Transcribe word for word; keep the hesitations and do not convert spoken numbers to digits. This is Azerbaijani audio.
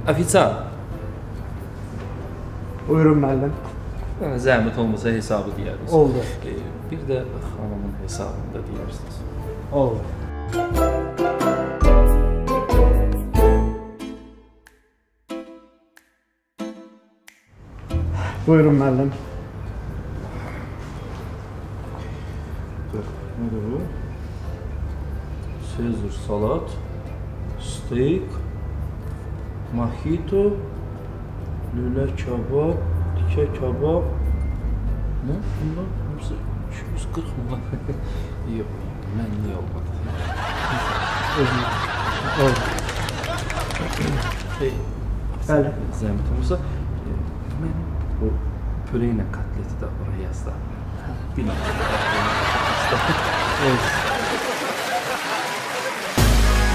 Ofisiant. Buyurun müəllim. Zəhmət olmasa hesabı deyərdiniz. Oldu. Ee, bir də xanımın hesabını da deyirsiniz. Oldu. Buyurun müəllim. Nədir bu? Sezar salat, steak, mojito, lülə kabab, tikə kabab. Nə? Bunlar hepsi iki yüz qırx mı? Yox, mənli olmadı. Oldu. Hey, Bəli. Zəhmət olursa, mən bu pöreylə kotleti də oraya yazdım. Bilməm. Evet.